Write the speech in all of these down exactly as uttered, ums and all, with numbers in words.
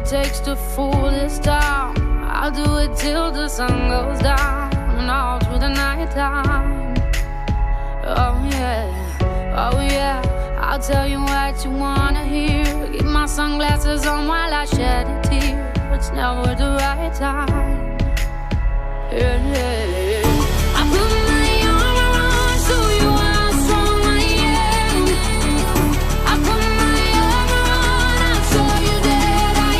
it takes to fool this town. I'll do it till the sun goes down and all through the night time. Oh yeah, oh yeah, I'll tell you what you wanna hear. Keep my sunglasses on while I shed a tear. It's never the right time. Yeah, yeah, yeah. I put my arm around so you how strong I am. I put my arm around, I'll show you that I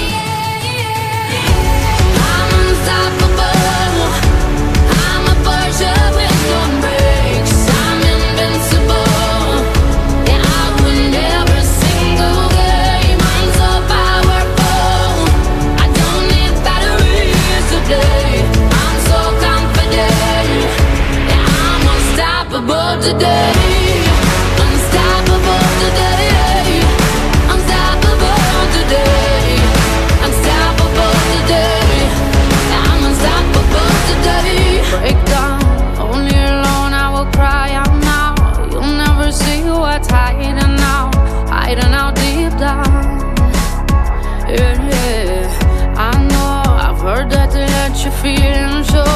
am. I'm unstoppable. I'm a Porsche with no brakes. I'm invincible. Yeah, I win every single game. I'm so powerful. I don't need batteries today. I'm so confident. Yeah, I'm unstoppable today. Unstoppable today. Unstoppable today. Unstoppable today. Yeah, I'm unstoppable today. Break down, only alone I will cry out now. You'll never see what's hiding out, hiding out deep down. Yeah, yeah, I know, I've heard that they let you feel and show.